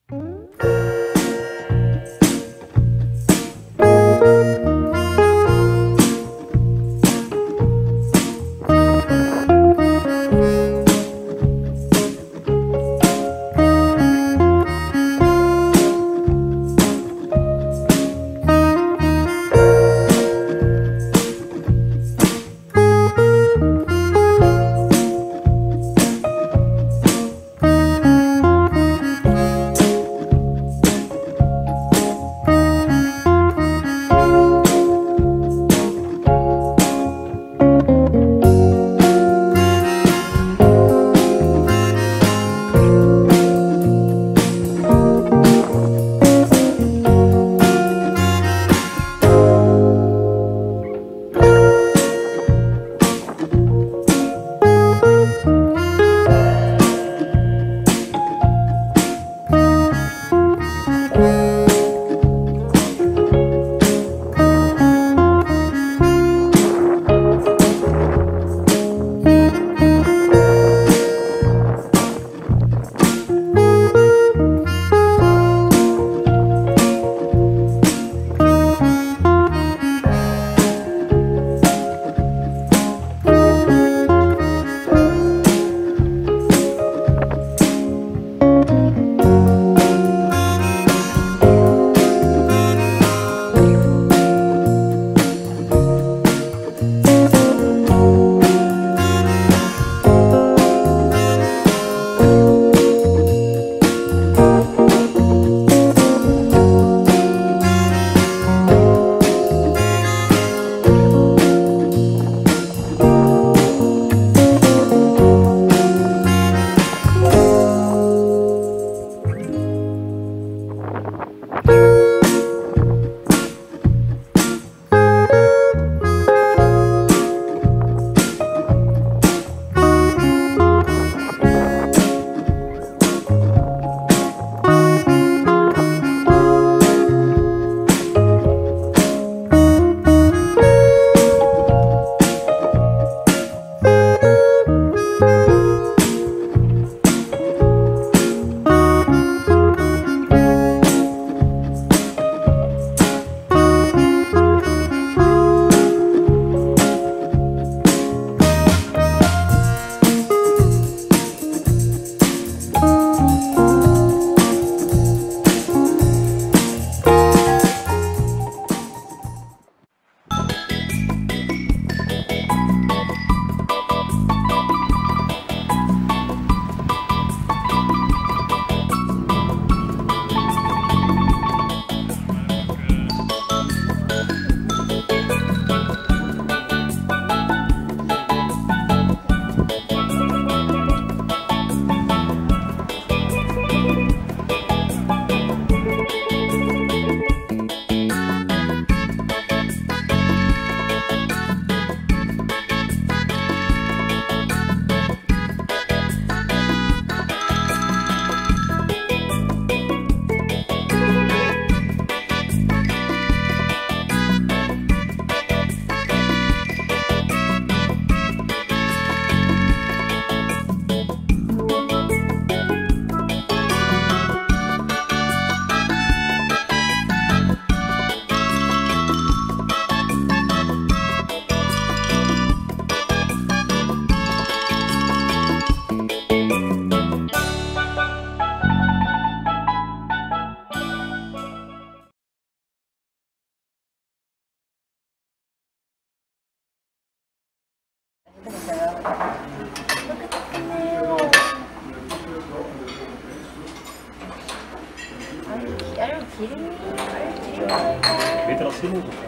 kidding me? Are you kidding me like that? Weet je dat zin moet?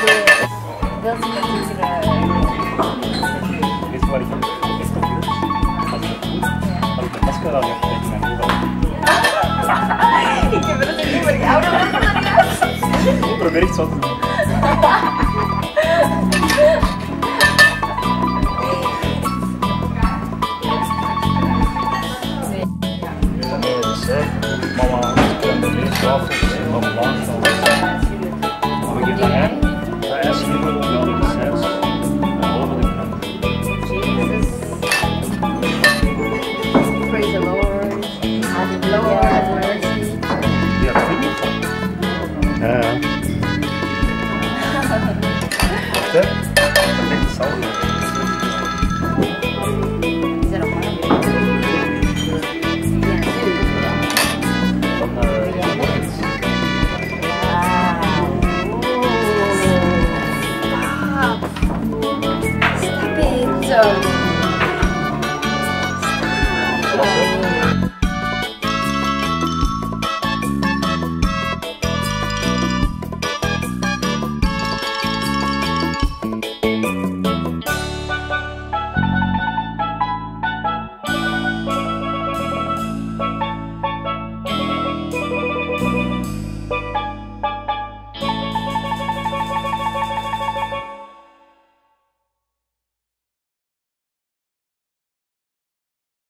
Wil ze dat niet Weet je waar ik het best op wil? Als ik het doe, als ik de masker aan heb, krijg ik mijn ogen. Ik heb het niet voor die ouder Ik probeer echt zo te doen. Mama, we geven hem, hij is nu wel de desserts over de kant. Praise the Lord. Hallelujah. Mercy. Also,